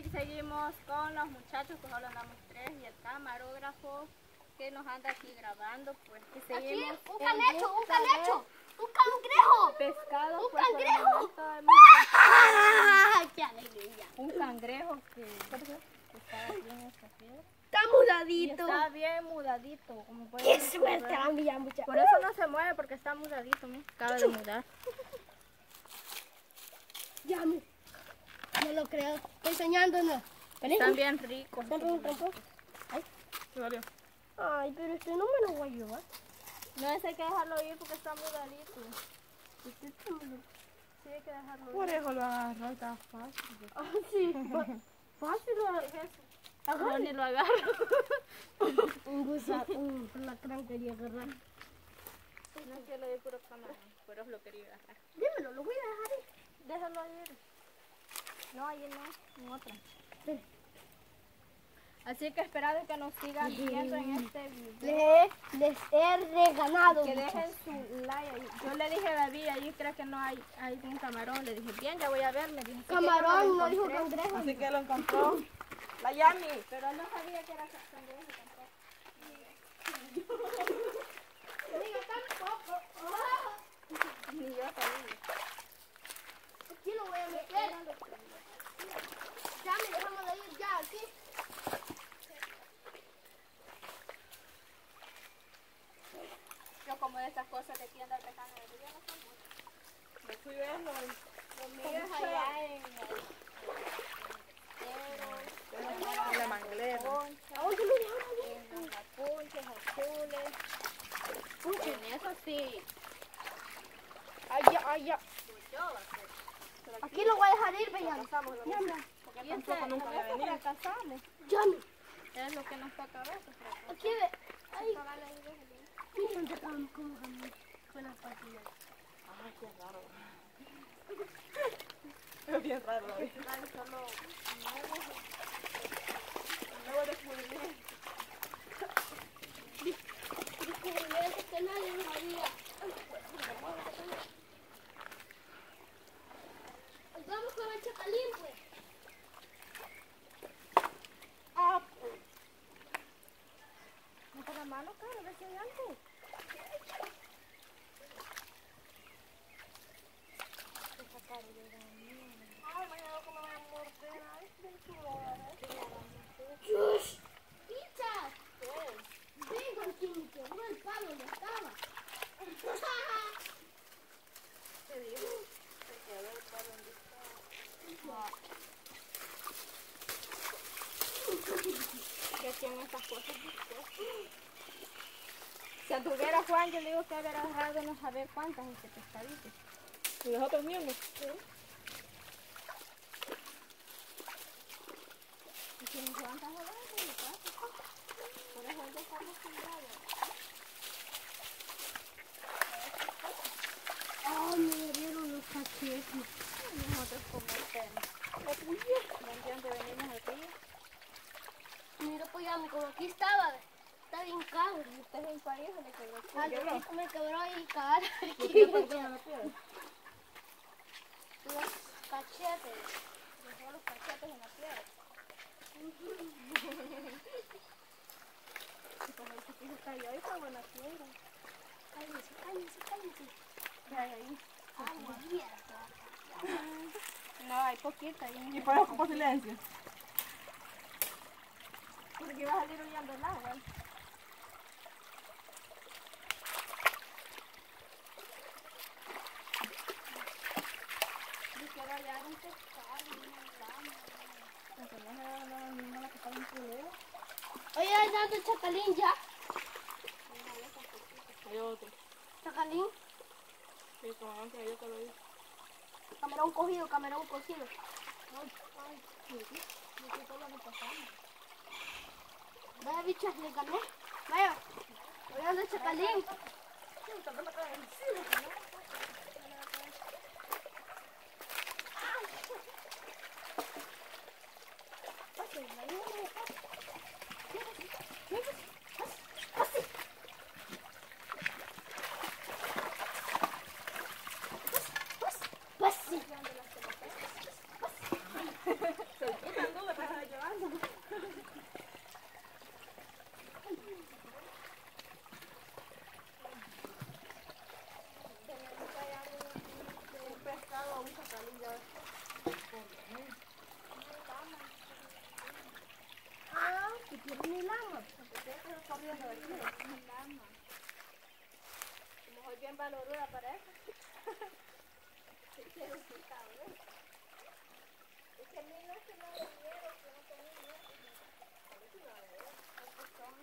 Seguimos con los muchachos, pues solo andamos 3 y el camarógrafo que nos anda aquí grabando, pues que seguimos. Aquí, un cangrejo, un cangrejo. Pescado, un pues, cangrejo. ¡Qué alegría! Un cangrejo que está aquí en esta piedra. Está Y mudadito. está bien mudadito, como pueden ¡Qué ver. suerte, amiga, muchacha! Por eso no se mueve, porque está mudadito, ¿no? Acaba de mudar. Ya, no lo creo. Enseñándonos. Están bien ricos. ¿Están ricos? Ay, ¿qué valió? Ay, pero este no me lo voy a llevar. No, ese hay que dejarlo ir porque está mudadito. Sí, hay que dejarlo ir. Por eso lo agarró, está fácil. Ah, sí. Fácil es eso. No, ni lo agarro. Un lacrán quería agarrar. No es que lo di puro camarón, pero lo quería agarrar. Dímelo, lo voy a dejar ahí. Déjalo ir. No, ahí no, en otra. Sí. Así que esperado que nos sigan viendo en este video. Les he regalado. Que dejen su like ahí. Yo le dije a David, ahí creo que no hay un camarón. Le dije, bien, ya voy a ver. Me dijo, Camarón, no dijo cangrejo. Así que lo encontró la Yami. Pero él no sabía que era cangrejo tampoco. Digo, tampoco. Ni yo sabía. Aquí lo voy a meter. Ya me dejamos de ir ya aquí. Yo como de estas cosas de tienda de pescado de video no son muchas. Me fui viendo. Los míos allá en En la manglera. en los apunches azules. En eso sí. Allá. Aquí lo voy a dejar ir, vean. Y tampoco nunca había venido. Fracasamos. Llame. Es lo que nos toca a veces. Aquí ve. Ahí. Miren, sacamos como con las patillas. Ay, qué raro. Es bien raro. Nuevo descubrimiento. Descubrimientos que nadie nos había. Vamos con el chacalín, pues. ¿No con la mano, cara? ¿Ves si hay algo? Ay, mañana como me morder. Ay, bien chulo. ¡Shush! ¡Picha! Vengo aquí, me quebró el palo donde estaba. ¿Qué dijo? Se quedó el palo donde estaba. Que tienen estas cosas. Si anduviera Juan, yo le digo que haber agarrado no saber cuántas ese pescadito. ¿Y nosotros mismos? Sí. Y si no Juan está jugando en mi casa. Por eso él ya está acostumbrado. ¡Ay, me dieron los cachetes! Nosotros como el de venimos aquí. Mira, pues ya, como aquí estaba. Está bien caro. Y usted en París se le quebró. Al me quebró y cagar ¿Y aquí. qué pasó en la piedra? Los cachetes. Dejó los cachetes en la piedra. Y pues el chiquillo está ahí, está buena piedra. Cállense. ¿Qué hay ahí? Agua, mierda. No, hay poquita ahí. ¿Y por eso ocupó silencio? Porque iba a salir huyendo el agua. Yo quiero hallar un pescado, una rama. Entonces no era la misma que estaba en culero. Oye, dando el chacalín ya. Hay otro. Chacalín. Sí, como antes yo te lo dije. Camarón cogido. Vaya, bichas, le gané. Vaya. Voy dando el chacalín. Pues sí. bien valoruda para eso. Si quiero su cabrón. Es que a mí no se me da miedo, que no tengo miedo. A ver si va a ver. Porque son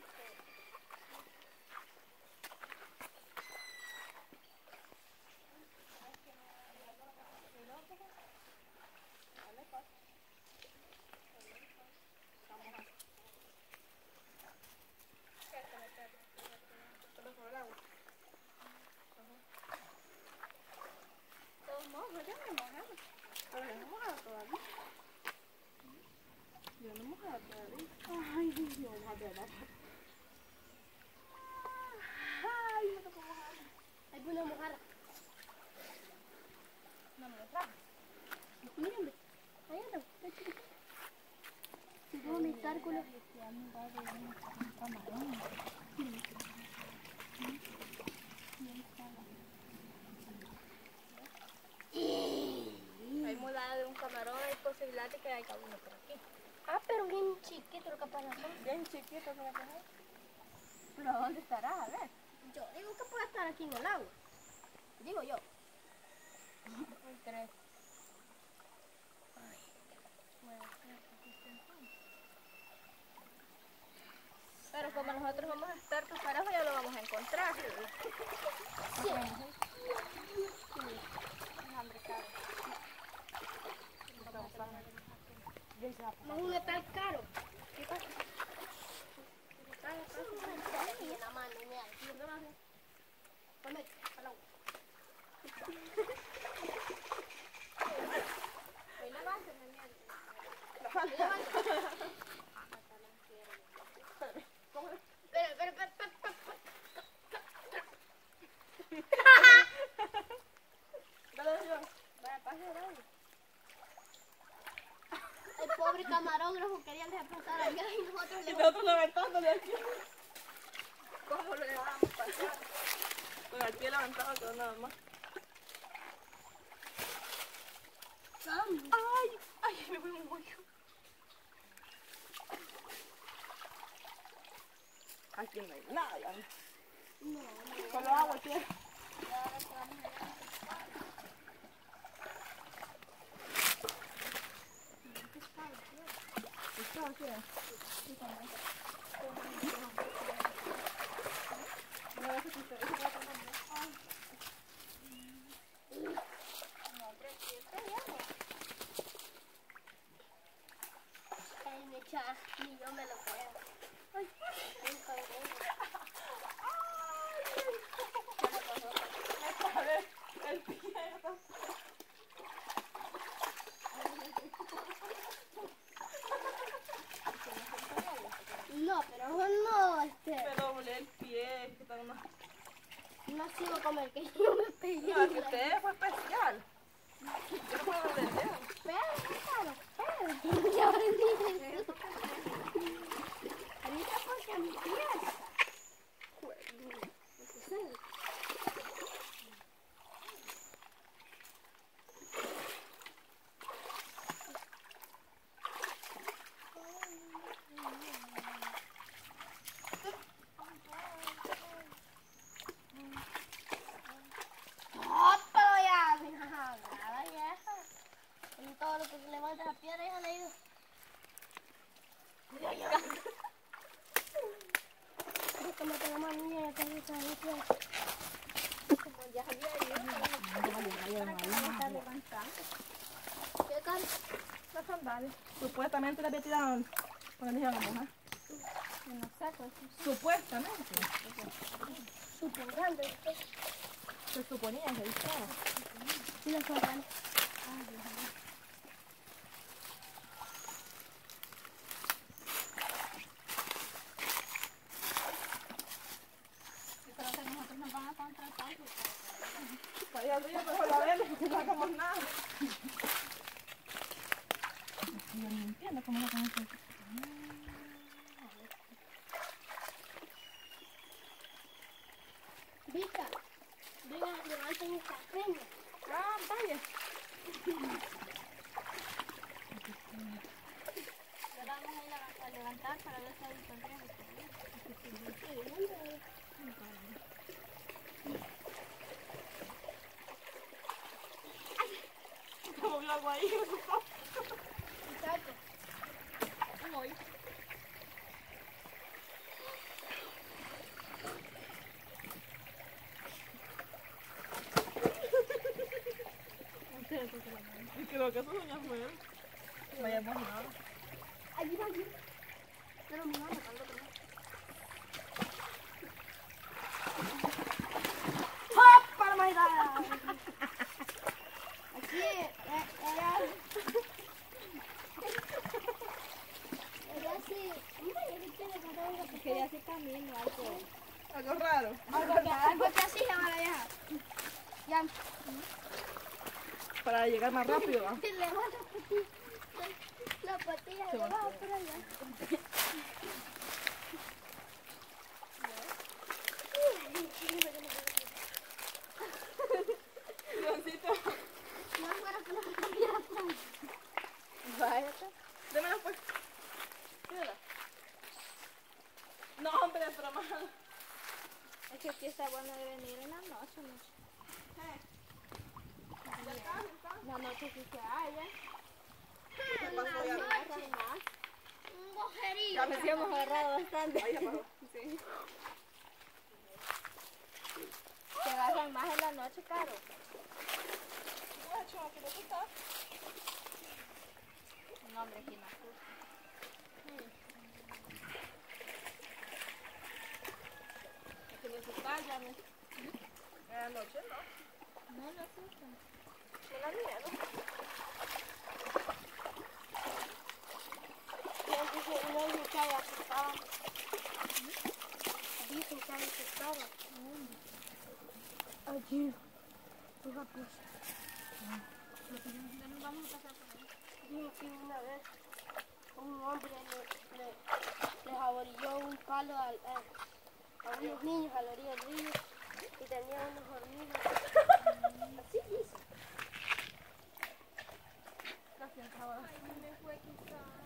todos mojos, ya me mojamos. Pero yo no mojada todavía. Yo no mojada todavía. Ay, Dios mío, mojada. Ay, no te puedo mojar. Hay una mojada. Una mojada. Mírenme. Ahí anda. Está chiquito. Si yo mi cálculo. Hay mudada de un camarón, hay posibilidad de que haya uno por aquí. Ah, pero bien chiquito el caparazón. Bien chiquito que la tenés. Pero ¿dónde estará? A ver. Yo digo que puede estar aquí en el agua. Digo yo. Hay tres. Pero como nosotros vamos a estar preparados, ya lo vamos a encontrar. Sí. Hambre caro. No es un metal caro. ¿Qué pasa? Y en la mano, mira. Ponme al agua. Hoy levántame, Espera. El pobre camarógrafo quería pasar allá y nosotros Y le nosotros levantándole aquí. ¿cómo lo dejamos pasar? Con el pie levantado todo nada más. vamos. Ay, me voy un hoyo. Aquí no hay nada ya. No, Solo agua y tierra. ¿Está aquí? Ay, me echa, ni yo me lo creo. Ay, un cangrejo. A ver, el pie está... No, pero no, Me doblé el pie. Que está una... no sigo como el que yo me pegué. No, que usted fue especial. Yo no puedo doblar el dedo. Pero, ya aprendí eso. Ahorita porque a mi pies. ¡Opa! Ya, nada ya. En todo lo que se levanta la piedra, ya le digo. Es como que la mami ya está lista. Como ya había ido, para que no me está levantando. ¿Qué tal? Las sandalias. Supuestamente le había tirado cuando le iban a mojar. No sé, pues. Supuestamente. Supongando. Se suponía que ahí estaba. Sí, las sandalias. Yo creo que nosotros nos van a contratar. Para allá arriba, pero la vemos porque no hagamos nada. Yo no entiendo cómo la conozco. Vika, venga, levanten esta peña. Ah, vaya. Le vamos a ir a levantar para ver si hay encontramos. movió algo ahí. Exacto. Voy. Y creo que eso doña Juel. Vaya por nada. Allí va, allí. Pero mi mamá está loca. ¡Hop! Para bailar. Aquí ella sí. Mira, ella tiene que dar algo Que ella hace camino, algo. Algo raro. algo que así se va a dejar. Ya. Para llegar más rápido, ¿va? Le va la patilla Se le va. va por allá. Leoncito. No fuera que no me cambiara plan. Vaya. Démela pues. Mírala. No, hombre, pero más. Es que aquí está bueno de venir en la noche, ¿no? La noche sí se halla. ¿Qué pasó ya? Agarran más. Un bojerío. Ya me Sí hemos agarrado bastante. Ahí abajo. Sí. Se agarran más en la noche, Caro. Guacho, ¿qué te está? No, hombre, aquí no asusta. Es que no se callan. En la noche, ¿no? No lo asustan. Me da miedo. Uno dice que hay asustado. Dicen que hay asustado. Allí. Fija pues. Vamos a pasar por ahí. Dijo que una vez un hombre le jaborilló un palo a unos niños a la orilla del río y tenía unas hormigas. Así dice. Gracias, ahora. Ay, me fue quizás.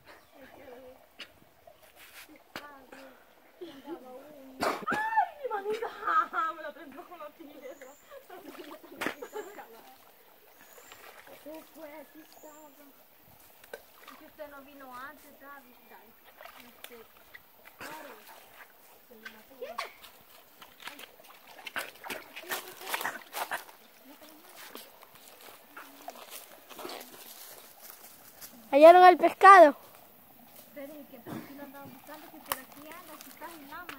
¡Ay, mi manita! Me la prendo con la piedra. ¿Qué fue? Aquí estaba. Es que usted no vino antes, David. Claro. ¿Hallaron el pescado? Pero es que por aquí lo andaba buscando, que por aquí anda, aquí está el lama,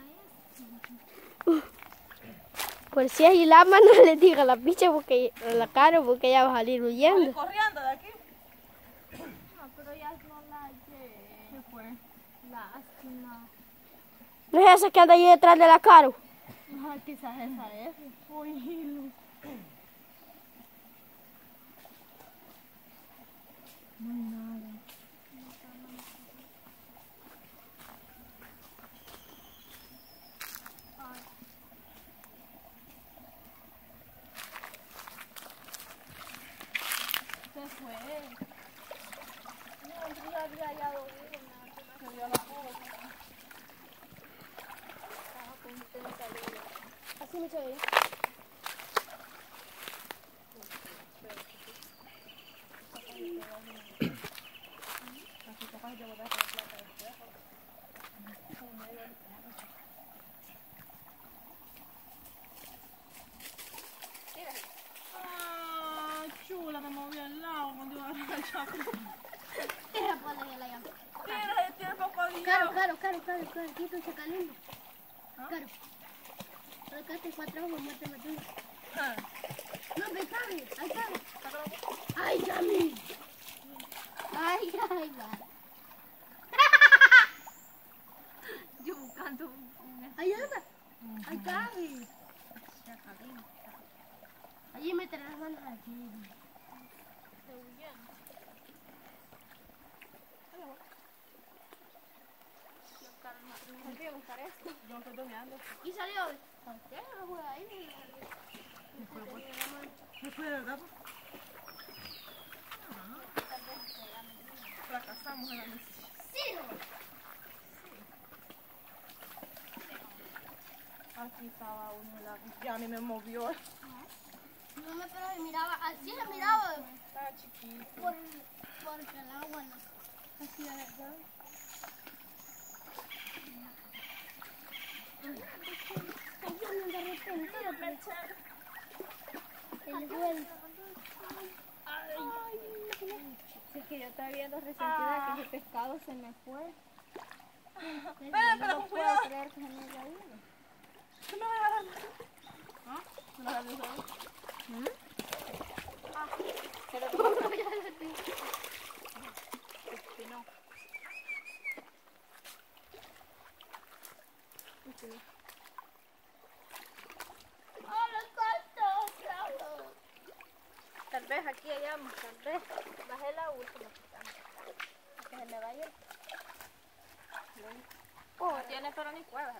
Por si hay lama, no le diga la picha porque la cara porque ella va a salir Voy huyendo. corriendo de aquí. No, pero ya no la hallé. ¿Qué fue? Lástima. ¿No es esa que anda ahí detrás de la cara? Ajá, quizás esa es. Uy, no hay nada. Se fue. No, yo ya había hallado vivo, nada. Se dio la fuga. Estaba contenta de ella. Así me ella. Así capaz de botar la plata después. Ah, chula, me movió al lado cuando iba a agarrar el chapo. Esa pone que la llama. Mira, tiene poco de Caro, aquí tú se caliente. ¿Ah? Caro. Pero acá te 4 ojos, muerte, muerte. Ah, No, me cabe, ahí cabe. Ay, Yami. Ay, va. Yo buscando un Ahí anda. Ahí cabe. Allí meter las manos aquí. Hay que buscar esto. yo me estoy doñando. Y salió. ¿Qué? No juega ahí. ¿No fue de verdad? Fracasamos en la misión. Sí, Aquí estaba uno de la... Ya a mí me movió. No me, pero se miraba, así se miraba. Estaba chiquito. Porque el agua no hacía verdad. Cayendo de repente el vuelo. Sí, que yo estaba viendo resentida que ese pescado se me fue. Pero con cuidado. Creer que se me haya ido. ¿Tú me vas a agarrar? ¿Ah? ¿Me vas a agarrar? Pero no. Tal vez aquí hayamos, tal vez. Bajé la última. Que se me vaya. No tiene pero ni cuevas.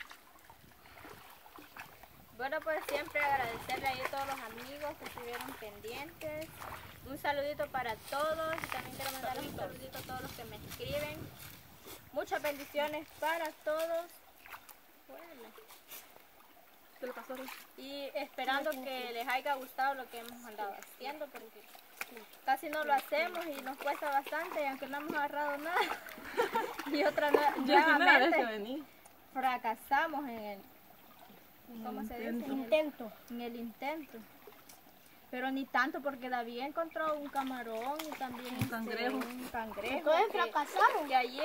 Bueno, pues siempre agradecerle ahí a todos los amigos que estuvieron pendientes. Un saludito para todos y también quiero mandar un saludito a todos los que me escriben. Muchas bendiciones para todos. Bueno. ¿Te lo pasó? Y esperando que les haya gustado lo que hemos andado haciendo porque casi no lo hacemos y nos cuesta bastante y aunque no hemos agarrado nada. Y otra nuevamente fracasamos en el ¿cómo se dice? Intento. En el intento. Pero ni tanto porque David encontró un camarón y también Un cangrejo. un cangrejo. Entonces fracasamos. Y allí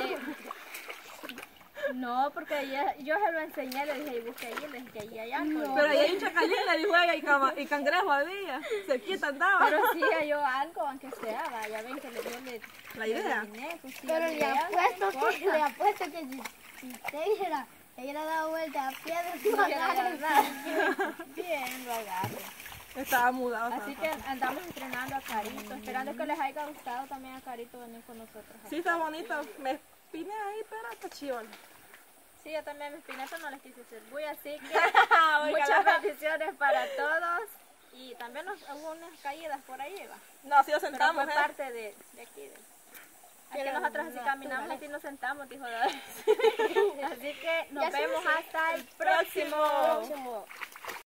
no, porque ayer yo se lo enseñé, le dije, y busqué allí, le dije que allí hay algo. Pero ahí hay un chacallín, le juega y cangrejo había. Cerquita andaba. Pero sí halló algo, aunque sea, va, ya ven que le dio La idea. pues, sí, Pero la le idea, apuesto que si usted hubiera dado vuelta a piedra, no hubiera dado nada. Bien, lo agarro. Estaba mudado. Así que andamos entrenando a Carito, esperando que les haya gustado también a Carito venir con nosotros. Sí, está bonito. Me espiné ahí, pero está chido. Sí, yo también me espiné, pero no les quise hacer bulla, así que muchas bendiciones para todos. Y también hubo unas caídas por ahí, ¿va? No, sí lo Pero sentamos, fue parte de aquí. Aquí nosotros así caminamos, así nos sentamos, dijo David. Así que nos vemos hasta el próximo.